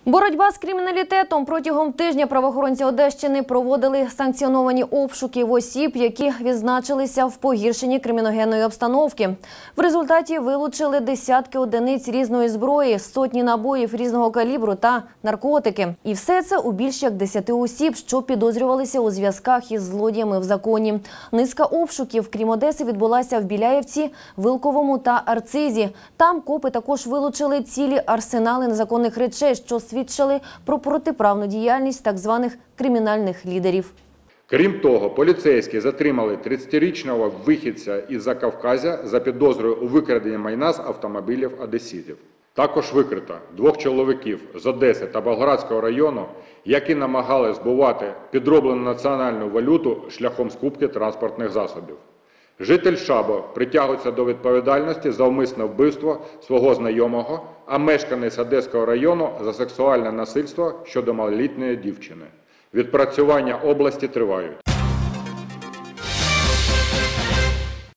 Боротьба з криміналітетом. Протягом тижня правоохоронці Одещини проводили санкціоновані обшуки в осіб, які відзначилися в погіршенні криміногенної обстановки. В результаті вилучили десятки одиниць різної зброї, сотні набоїв різного калібру та наркотики. І все це у більш як 10 осіб, що підозрювалися у зв'язках із злодіями в законі. Низка обшуків, крім Одеси, відбулася в Біляєвці, Вилковому та Арцизі. Там копи також вилучили цілі арсенали незаконних речей, що свідчили про протиправну діяльність так званих кримінальних лідерів. Крім того, поліцейські затримали 30-річного вихідця із Закавказя за підозрою у викраденні майна з автомобілів одеситів. Також викрито 2 чоловіків з Одеси та Болградського району, які намагали збувати підроблену національну валюту шляхом скупки транспортних засобів. Житель Шабо притягується до відповідальності за умисне вбивство свого знайомого, а мешканець Одеського району – за сексуальне насильство щодо малолітньої дівчини. Відпрацювання області тривають.